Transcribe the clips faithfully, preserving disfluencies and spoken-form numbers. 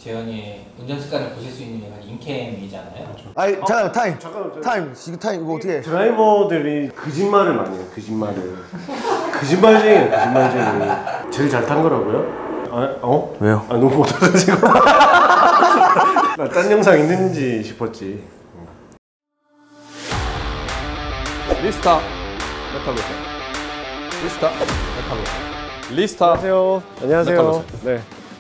재현이의 운전 습관을 보실 수 있는 약간 인캠이잖아요. 아니 어? 잠깐 타임. 잠깐만, 타임. 이거 타임 이거 어떻게 해? 드라이버들이 거짓말을 많이 해요. 거짓말을. 거짓말쟁이에요. 거짓말쟁이. 제일 잘 탄 거라고요? 아, 어? 왜요? 아, 너무 못해가지고. 나 딴 영상 있는지 싶었지. 리스타 메탈로스 리스타 메탈로스 리스타. 안녕하세요. 안녕하세요. 메탈로스. 네.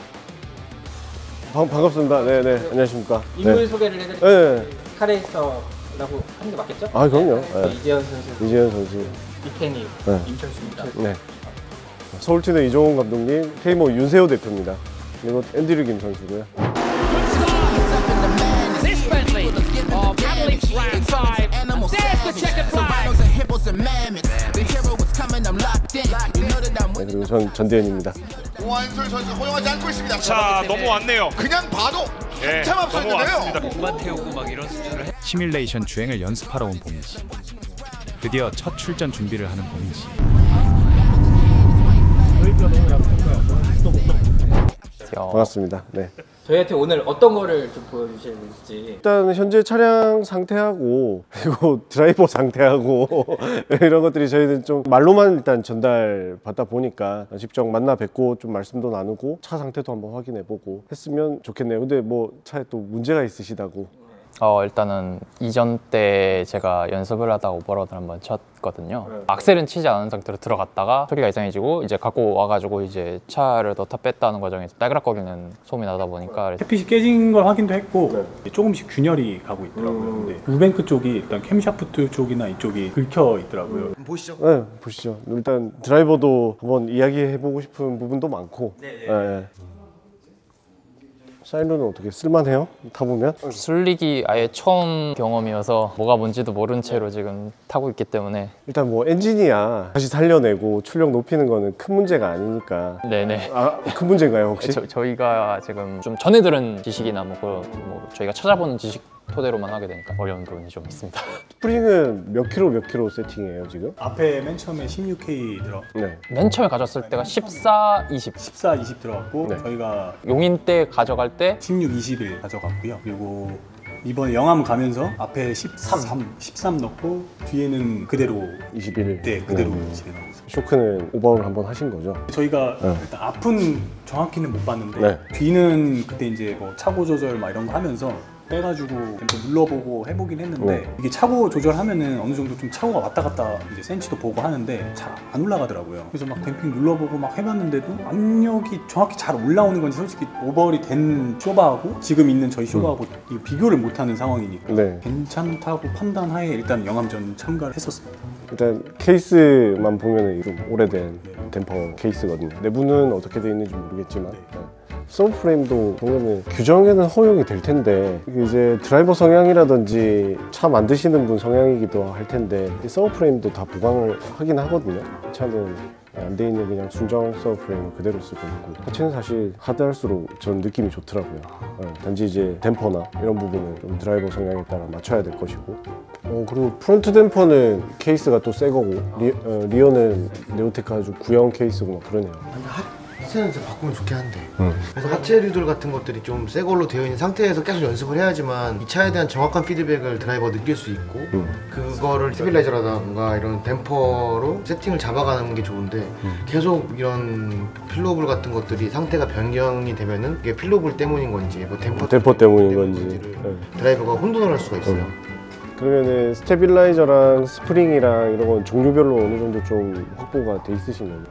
반, 반갑습니다. 네네. 안녕하십니까. 인물 네. 소개를 해드릴게요. 네. 카레이서라고 하는 게 맞겠죠? 아, 그럼요. 네. 네. 이재현 선수, 이재현 선수. 이태니, 네. 임철수입니다. 네. 서울팀의 이종훈 감독님, 케이모 윤세호 대표입니다. 그리고 앤드류 김 선수고요. 네, 그리고 전 전대현입니다. 오한솔 선수 허용하지 않고 있습니다. 자, 넘어왔네요. 그냥 봐도 네, 한참 앞서는데요. 공만 태우고 막 이런 수준을 해. 시뮬레이션 주행을 연습하러 온 봄이지. 드디어 첫 출전 준비를 하는 봄이지. 반갑습니다. 네. 저희한테 오늘 어떤 거를 좀 보여주실지. 일단 현재 차량 상태하고 그리고 드라이버 상태하고 이런 것들이 저희는 좀 말로만 일단 전달 받다 보니까 직접 만나 뵙고 좀 말씀도 나누고 차 상태도 한번 확인해보고 했으면 좋겠네요. 근데 뭐 차에 또 문제가 있으시다고. 어 일단은 이전 때 제가 연습을 하다 오버로드를 한번 쳤거든요. 네. 악셀은 치지 않은 상태로 들어갔다가 소리가 이상해지고 이제 갖고 와가지고 이제 차를 넣다 뺐다 하는 과정에서 딸그락거리는 소음이 나다 보니까 햇빛이 깨진 걸 확인도 했고 네. 조금씩 균열이 가고 있더라고요. 음. 근데 우뱅크 쪽이 일단 캠샤프트 쪽이나 이쪽이 긁혀 있더라고요. 음, 보시죠. 네, 보시죠. 일단 드라이버도 한번 이야기해보고 싶은 부분도 많고. 네, 네. 사이로는 어떻게 쓸만해요? 타보면? 술리기 아예 처음 경험이어서 뭐가 뭔지도 모른 채로 지금 타고 있기 때문에 일단 뭐 엔진이야 다시 살려내고 출력 높이는 거는 큰 문제가 아니니까. 네네. 아, 큰 문제인가요 혹시? 저, 저희가 지금 좀 전에 들은 지식이나 뭐, 그, 뭐 저희가 찾아보는 지식 토대로만 하게 되니까 어려운 부분이 좀 있습니다. 스프링은 몇 킬로 몇 킬로 세팅해요 지금? 앞에 맨 처음에 십육 케이 들어 네. 맨 처음에 가져왔을 때가 십사, 이십 십사, 이십 들어갔고 네. 저희가 용인 때 가져갈 때 십육, 이십일 가져갔고요. 그리고 이번에 영암 가면서 앞에 십삼, 십삼 넣고 뒤에는 그대로 이십일. 네, 그대로 네. 진행하고 있어요. 쇼크는 오버를 한번 하신 거죠? 저희가 네. 일단 앞은 정확히는 못 봤는데 네. 뒤는 그때 이제 뭐 차고 조절 막 이런 거 하면서 빼가지고 댐퍼 눌러보고 해보긴 했는데 네. 이게 차고 조절하면은 어느 정도 좀 차고가 왔다 갔다 이제 센치도 보고 하는데 잘 안 올라가더라고요. 그래서 막 댐핑 눌러보고 막 해봤는데도 압력이 정확히 잘 올라오는 건지 솔직히 오버홀이 된 쇼바하고 지금 있는 저희 쇼바하고 음. 비교를 못하는 상황이니까 네. 괜찮다고 판단하에 일단 영암전 참가를 했었습니다. 일단 케이스만 보면 좀 오래된 댐퍼 케이스거든요. 내부는 어떻게 되어 있는지 모르겠지만 네. 서브프레임도 보면은 규정에는 허용이 될 텐데 이게 이제 드라이버 성향이라든지 차 만드시는 분 성향이기도 할 텐데 서브프레임도 다 보강을 하긴 하거든요. 차는 안 돼 있는 그냥 순정 서브프레임을 그대로 쓰고 있고 하체는 사실 하드할수록 전 느낌이 좋더라고요. 네, 단지 이제 댐퍼나 이런 부분은 좀 드라이버 성향에 따라 맞춰야 될 것이고 어, 그리고 프론트 댐퍼는 케이스가 또 새 거고 리, 어, 리어는 네오테크 아주 구형 케이스고 막 그러네요. 하체는 진짜 바꾸면 좋긴 한데 음. 그래서 하체 류들 같은 것들이 좀 새 걸로 되어 있는 상태에서 계속 연습을 해야지만 이 차에 대한 정확한 피드백을 드라이버가 느낄 수 있고 음. 그거를 스테빌라이저라던가 이런 댐퍼로 세팅을 잡아가는 게 좋은데 음. 계속 이런 필로불 같은 것들이 상태가 변경이 되면은 이게 필로불 때문인 건지 뭐 댐퍼, 댐퍼 때문인 건지 네. 드라이버가 혼돈을 할 수가 있어요. 음. 그러면은 스테빌라이저랑 스프링이랑 이런 건 종류별로 어느 정도 좀 확보가 돼 있으신 거예요?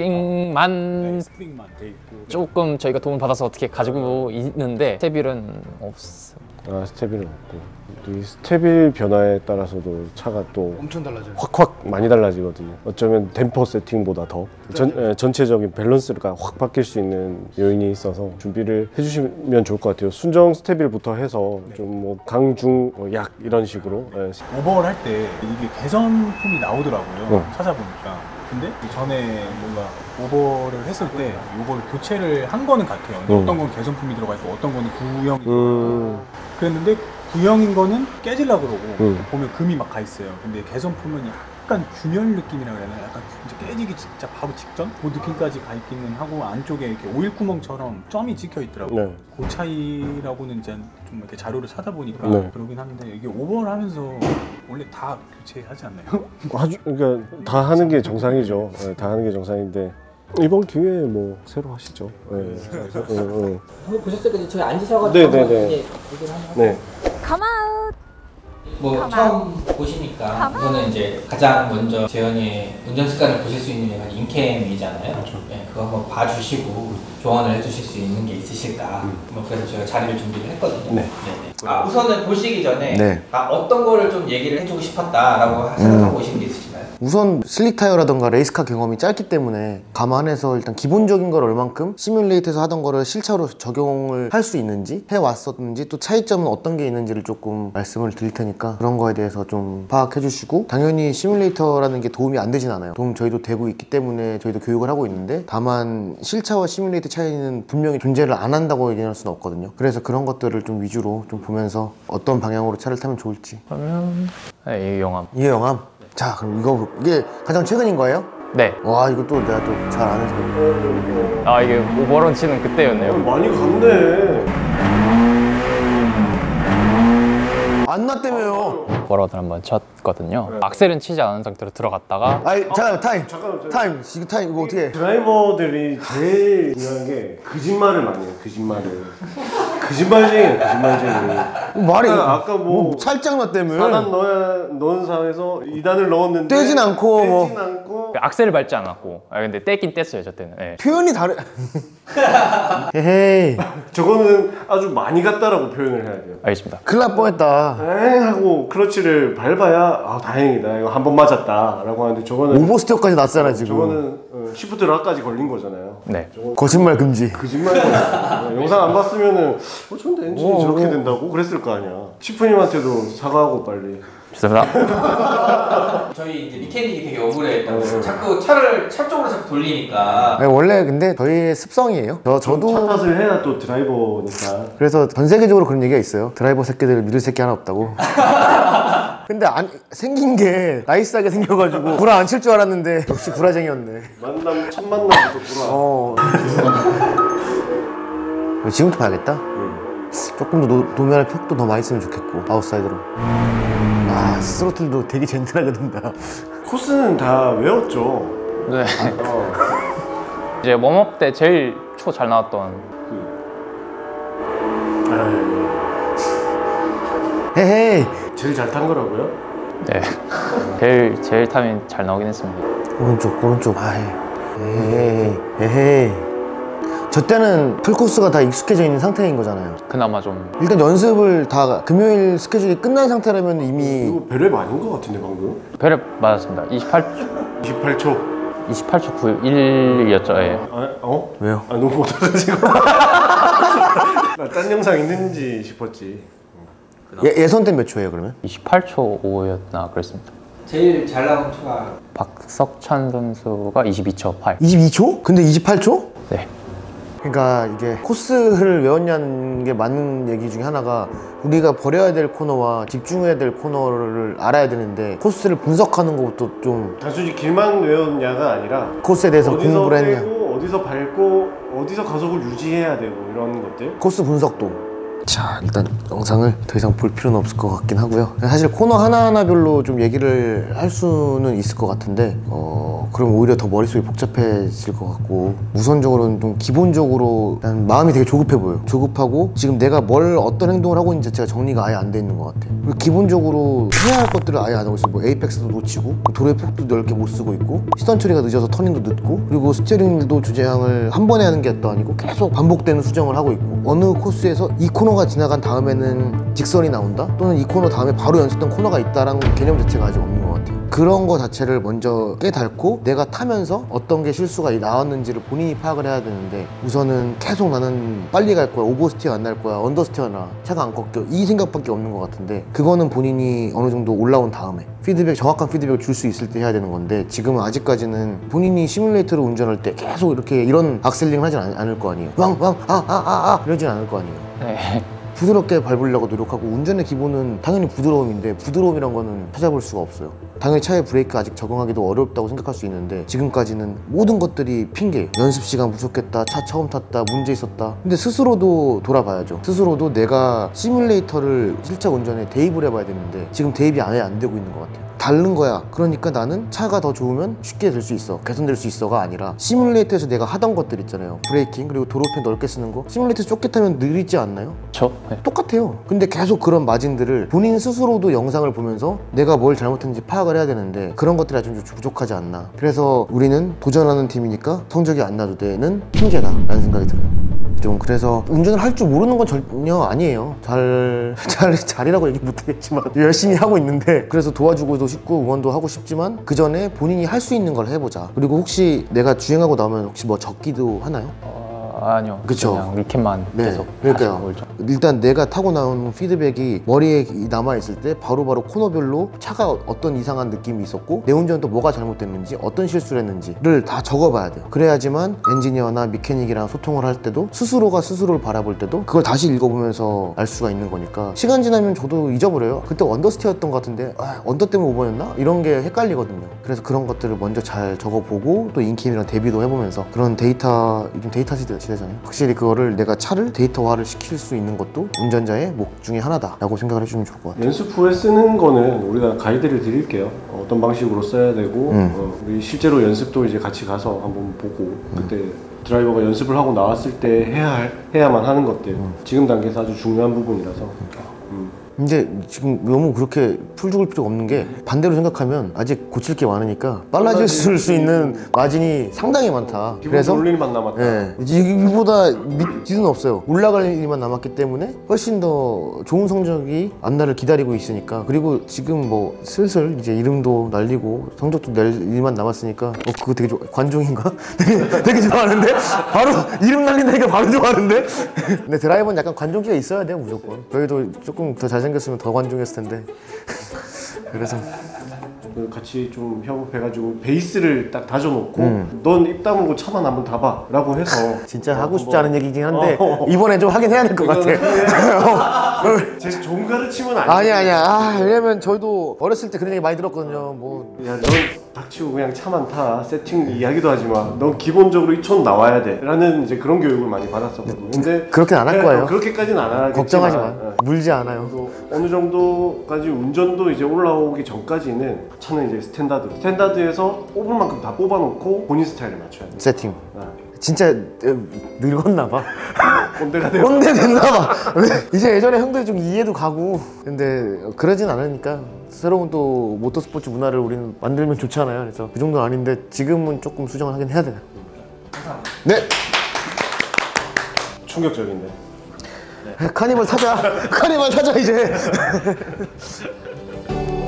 스프링만, 네, 스프링만 돼 있고 조금 저희가 도움을 받아서 어떻게 가지고 있는데 스테빌은 없어요. 아, 스테빌은 없고 이 스테빌 변화에 따라서도 차가 또 엄청 달라져요. 확확 많이 달라지거든요. 어쩌면 댐퍼 세팅보다 더 전, 에, 전체적인 밸런스가 확 바뀔 수 있는 요인이 있어서 준비를 해주시면 좋을 것 같아요. 순정 스테빌부터 해서 좀 뭐 강, 중, 뭐 약 이런 식으로 에. 오버홀 할 때 이게 개선품이 나오더라고요. 어. 찾아보니까. 근데 전에 뭔가 오버를 했을 때 이걸 교체를 한 거는 같아요. 근데 음. 어떤 건 개선품이 들어가 있고 어떤 거는 구형이 음. 그랬는데 구형인 거는 깨질라 그러고 음. 보면 금이 막 가 있어요. 근데 개선품은 약간 균열 느낌이라 그래야 되나? 약간 이제 깨지기 진짜 바로 직전? 그 느낌까지 가 있기는 하고 안쪽에 이렇게 오일 구멍처럼 점이 찍혀 있더라고요. 네. 그 차이라고는 이제 좀 이렇게 자료를 찾아보니까 네. 그러긴 하는데 이게 오버를 하면서 원래 다 교체하지 않나요? 아주 그러니까 다 하는 게 정상이죠. 네, 다 하는 게 정상인데 이번 기회에 뭐 새로 하시죠. 네. 그래서, 네, 네. 한번 보셨을 때 저기 앉으셔가지고 네, 네, 한번 네. 얘기를 한번 네. 컴아웃. 뭐 처음 보시니까 우선은 이제 가장 먼저 재현이의 운전 습관을 보실 수 있는 얘가 인캠이잖아요. 그렇죠. 네, 그거 한번 봐주시고 조언을 해주실 수 있는 게 있으실까. 음. 뭐 그래서 저희가 자리를 준비를 했거든요. 네. 네네. 아, 우선은 보시기 전에 네. 아, 어떤 거를 좀 얘기를 해주고 싶었다라고 생각하고 음. 오신 게 있으신가요? 우선 슬릭 타이어라던가 레이스카 경험이 짧기 때문에 감안해서 일단 기본적인 걸 얼만큼 시뮬레이터에서 하던 거를 실차로 적용을 할 수 있는지 해왔었는지 또 차이점은 어떤 게 있는지를 조금 말씀을 드릴 테니까 그런 거에 대해서 좀 파악해 주시고 당연히 시뮬레이터라는 게 도움이 안 되진 않아요. 도움 저희도 되고 있기 때문에 저희도 교육을 하고 있는데 다만 실차와 시뮬레이터 차이는 분명히 존재를 안 한다고 얘기할 수는 없거든요. 그래서 그런 것들을 좀 위주로 좀 보면서 어떤 방향으로 차를 타면 좋을지. 그러면 네, 이 영화. 이 영암. 자 그럼 이거 이게 가장 최근인 거예요? 네. 와 이거 또 내가 또 잘 안 해서 아 이게 오버런치는 그때였네요. 많이 갔네. 안 났다며요. 오버런을 한번 쳤거든요. 악셀은 치지 않은 상태로 들어갔다가 아니 잠깐 타임 잠깐만, 타임 이거 타임 이거 어떻게 해? 드라이버들이 제일 중요한 게 거짓말을 많이 해요. 거짓말을. 거짓말쟁이에요. 거짓말쟁이. 말이 아까, 아까 뭐, 뭐 살짝 났다며. 사 단 넣어야 넣은 상황에서 이 단을 넣었는데 떼진 않고 뭐. 떼진 않고 악셀을 밟지 않았고 아 근데 떼긴 뗐어요 저 때는. 네. 표현이 다르. 헤헤이. 저거는 아주 많이 갔다라고 표현을 해야 돼요. 알겠습니다. 큰일 날 뻔했다. 에이 하고 클러치를 밟아야 아 다행이다 이거 한 번 맞았다 라고 하는데 저거는 오버스테어까지 났잖아 지금. 저거는 어, 시프트 락까지 걸린 거잖아요. 네. 거짓말 금지. 거짓말이야. 영상 안 봤으면은 어 근데 엔진이 오, 저렇게 오. 된다고 그랬을 거 아니야. 치프님한테도 사과하고 빨리. 죄송합니다. 저희 이제 미케닉이 되게 억울해했던 게 자꾸 차를 차 쪽으로 자꾸 돌리니까 아니, 원래 근데 저희의 습성이에요. 저 저도 차 탓을 해야 또 드라이버니까. 그래서 전 세계적으로 그런 얘기가 있어요. 드라이버 새끼들 믿을 새끼 하나 없다고. 근데 안, 생긴 게 나이스하게 생겨가지고 구라 안 칠 줄 알았는데 역시 구라쟁이였네. 만남 첫 만남부터 구라. 어. 지금부터 봐야겠다. 조금 더 노, 도면의 폭도 더 많이 쓰면 좋겠고 아웃사이드로. 아 스로틀도 되게 젠틀하게 된다. 코스는 다 외웠죠. 네. 어. 이제 웜업 때 제일 초 잘 나왔던 헤헤이. 제일 잘 탄 거라고요? 네. 제일 제일 타면 잘 나오긴 했습니다. 오른쪽 오른쪽. 아이. 에헤이 에헤이. 저 때는 풀코스가 다 익숙해져 있는 상태인 거잖아요. 그나마 좀 일단 연습을 다 금요일 스케줄이 끝난 상태라면 이미 이거 베랩 아닌 거 같은데 방금? 배를 맞았습니다. 이십팔 초 이십팔 초. 이십팔 초 구십일이었죠. 예. 아, 어? 왜요? 아 너무 못해가지고 나 딴 영상 있는지 싶었지. 예, 예선 때 몇 초예요 그러면? 이십팔 초 오였나 그랬습니다. 제일 잘 나온 초가 박석찬 선수가 이십이 초 팔. 이십이 초? 근데 이십팔 초? 네. 그러니까 이게 코스를 외웠냐는 게 맞는 얘기 중에 하나가 우리가 버려야 될 코너와 집중해야 될 코너를 알아야 되는데 코스를 분석하는 것도 좀 단순히 길만 외웠냐가 아니라 코스에 대해서 어디서 공부를 했냐. 빼고 어디서 밟고 어디서 가속을 유지해야 되고 이런 것들. 코스 분석도. 자 일단 영상을 더 이상 볼 필요는 없을 것 같긴 하고요. 사실 코너 하나하나별로 좀 얘기를 할 수는 있을 것 같은데 어 그럼 오히려 더 머릿속이 복잡해질 것 같고 우선적으로는 좀 기본적으로 일단 마음이 되게 조급해 보여요. 조급하고 지금 내가 뭘 어떤 행동을 하고 있는지 자체가 정리가 아예 안 돼 있는 것 같아요. 그리고 기본적으로 해야 할 것들을 아예 안 하고 있어요. 뭐 에이펙스도 놓치고 도로의 폭도 넓게 못 쓰고 있고 시선 처리가 늦어서 터닝도 늦고 그리고 스티어링도 주제항을 한 번에 하는 게 또 아니고 계속 반복되는 수정을 하고 있고 어느 코스에서 이 코너가 지나간 다음에는 직선이 나온다? 또는 이 코너 다음에 바로 연습된 코너가 있다라는 개념 자체가 아직 없는 것 같아요. 그런 거 자체를 먼저 깨닫고 내가 타면서 어떤 게 실수가 나왔는지를 본인이 파악을 해야 되는데 우선은 계속 나는 빨리 갈 거야, 오버스티어 안 날 거야, 언더스티어나 차가 안 꺾여 이 생각밖에 없는 것 같은데 그거는 본인이 어느 정도 올라온 다음에 피드백, 정확한 피드백을 줄 수 있을 때 해야 되는 건데 지금은 아직까지는 본인이 시뮬레이터로 운전할 때 계속 이렇게 이런 악셀링을 하진 않, 않을 거 아니에요. 왕! 왕! 아! 아! 아! 아! 이러진 않을 거 아니에요. 네. 부드럽게 밟으려고 노력하고 운전의 기본은 당연히 부드러움인데 부드러움이란 거는 찾아볼 수가 없어요. 당연히 차에 브레이크 아직 적응하기도 어렵다고 생각할 수 있는데 지금까지는 모든 것들이 핑계. 연습 시간 부족했다, 차 처음 탔다, 문제 있었다. 근데 스스로도 돌아봐야죠. 스스로도 내가 시뮬레이터를 실차 운전에 대입을 해봐야 되는데 지금 대입이 아예 안 되고 있는 것 같아요. 다른 거야. 그러니까 나는 차가 더 좋으면 쉽게 될 수 있어, 개선될 수 있어가 아니라 시뮬레이터에서 내가 하던 것들 있잖아요. 브레이킹 그리고 도로편 넓게 쓰는 거 시뮬레이터에서 좁게 타면 느리지 않나요? 그렇죠. 네. 똑같아요. 근데 계속 그런 마진들을 본인 스스로도 영상을 보면서 내가 뭘 잘못했는지 파악을 해야 되는데 그런 것들이 좀 부족하지 않나. 그래서 우리는 도전하는 팀이니까 성적이 안 나도 되는 핑계다 라는 생각이 들어요. 좀 그래서 운전을 할 줄 모르는 건 전혀 아니에요. 잘, 잘, 잘이라고 얘기 못하겠지만 열심히 하고 있는데 그래서 도와주고도 싶고 응원도 하고 싶지만 그 전에 본인이 할 수 있는 걸 해보자. 그리고 혹시 내가 주행하고 나오면 혹시 뭐 적기도 하나요? 아니요. 그쵸. 그냥 리켓만 네. 계속. 그러니까요. 일단 내가 타고 나온 피드백이 머리에 남아있을 때 바로바로 코너별로 차가 어떤 이상한 느낌이 있었고 내 운전은 또 뭐가 잘못됐는지 어떤 실수를 했는지를 다 적어봐야 돼요. 그래야지만 엔지니어나 미케닉이랑 소통을 할 때도 스스로가 스스로를 바라볼 때도 그걸 다시 읽어보면서 알 수가 있는 거니까 시간 지나면 저도 잊어버려요. 그때 언더스테였던 것 같은데 아, 언더 때문에 오버였나? 이런 게 헷갈리거든요. 그래서 그런 것들을 먼저 잘 적어보고 또 인캠이랑 대비도 해보면서 그런 데이터, 요즘 데이터 시대 잖아요. 확실히 그거를 내가 차를 데이터화를 시킬 수 있는 것도 운전자의 목 중에 하나다 라고 생각을 해주면 좋을 것 같아요. 연습 후에 쓰는 거는 우리가 가이드를 드릴게요. 어떤 방식으로 써야 되고 음. 어, 우리 실제로 연습도 이제 같이 가서 한번 보고 그때 음. 드라이버가 연습을 하고 나왔을 때 해야 할, 해야만 하는 것들 음. 지금 단계에서 아주 중요한 부분이라서 음. 근데 지금 너무 그렇게 풀 죽을 필요가 없는 게 반대로 생각하면 아직 고칠 게 많으니까 빨라질 수 있는 마진이 상당히 많다. 그래서 올 일만 남았다. 예, 이보다 밑뒤는 없어요. 올라갈 일만 남았기 때문에 훨씬 더 좋은 성적이 안나를 기다리고 있으니까. 그리고 지금 뭐 슬슬 이제 이름도 날리고 성적도 낼 일만 남았으니까 어 그거 되게 좋아. 관종인가? 되게, 되게 좋아하는데? 바로 이름 날린다니까 바로 좋아하는데? 근데 드라이버는 약간 관종기가 있어야 돼요 무조건. 저희도 조금 더 잘생겼으면 더 관종했을 텐데 그래서 같이 좀 협업해가지고 베이스를 딱 다져놓고 음. 넌 입 다물고 차만 한번 타봐 라고 해서 진짜 어, 하고 싶지 뭐, 않은 얘기긴 한데 어, 이번에 좀 하긴 해야 될 것 같아. 제 좋은 가르침은 아니야. 아니 아니야. 아, 왜냐면 저희도 어렸을 때 그런 얘기 많이 들었거든요. 뭐 야, 넌 닥치고 그냥 차만 타. 세팅 이야기도 하지 마. 넌 기본적으로 이 촌 나와야 돼. 라는 이제 그런 교육을 많이 받았었거든. 근데 그렇게는 안 할 거예요. 그렇게까지는 안 하겠지만 걱정하지 마. 어. 물지 않아요. 어느 정도까지 운전도 이제 올라오기 전까지는 차는 이제 스탠다드. 스탠다드에서 뽑을 만큼 다 뽑아놓고 본인 스타일에 맞춰야 돼. 세팅. 어. 진짜 늙었나 봐. 꼰대가 되고. 꼰대 됐나 봐. 이제 예전에 형들이 좀 이해도 가고. 근데 그러진 않으니까 새로운 또 모터스포츠 문화를 우리는 만들면 좋잖아요. 그래서 그 정도는 아닌데 지금은 조금 수정을 하긴 해야 돼요. 네. 충격적인데. 네. 카니발 타자. 카니발 타자 이제.